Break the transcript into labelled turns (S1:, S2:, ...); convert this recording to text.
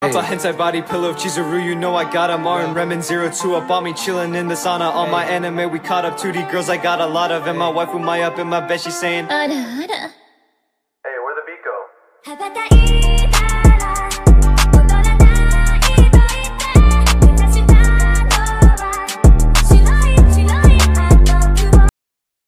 S1: a hentai body pillow, Chizuru, you know I got him. Marin, Remen, 02 up on me, chillin' in the sauna. On my anime, we caught up 2D girls, I got a lot of. And my waifu, my up in my bed, she's saying,
S2: Hey,
S1: where'd the beat go?